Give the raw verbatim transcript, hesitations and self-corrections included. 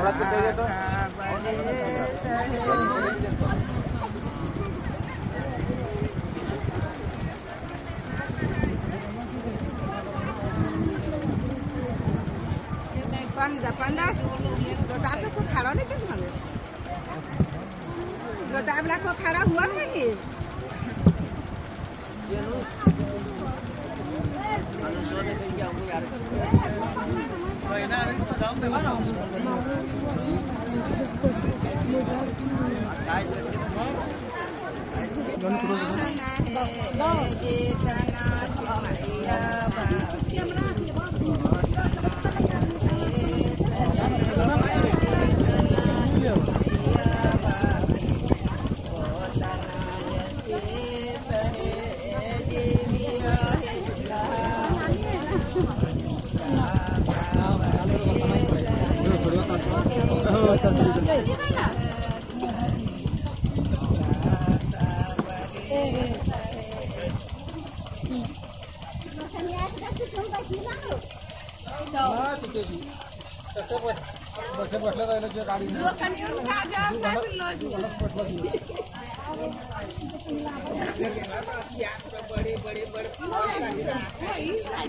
Pandai, lodak tu kau khara ni cuma ni. Lodak belah kau khara huan lagi. Janus. Manusia ni dia yang punya. Kau ini ada sedang di mana? Guys, jangan terus. बड़े बड़े बड़े